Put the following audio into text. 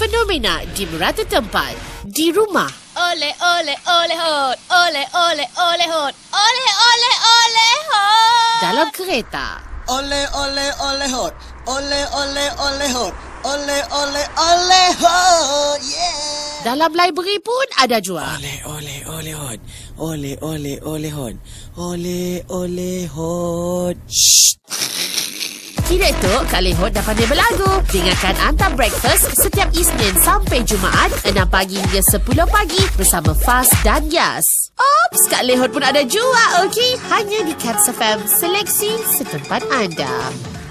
fenomena di merata tempat. Di rumah. Ole ole ole hot, ole ole ole hot, ole ole ole hot. Dalam kereta. Ole ole ole hot, ole ole ole hot, ole ole ole hot. Yeah. Dalam library pun ada jual. Ole ole ole hot, ole ole ole hot, ole ole hot. Shh. Tidak tu, Kak Lehot dah pandai berlagu. Dengarkan Anta Breakfast setiap Isnin sampai Jumaat 6 pagi hingga 10 pagi bersama Faz dan Yas. Ops, Kak Lehot pun ada jual, okey? Hanya di Caps FM, seleksi setempat anda.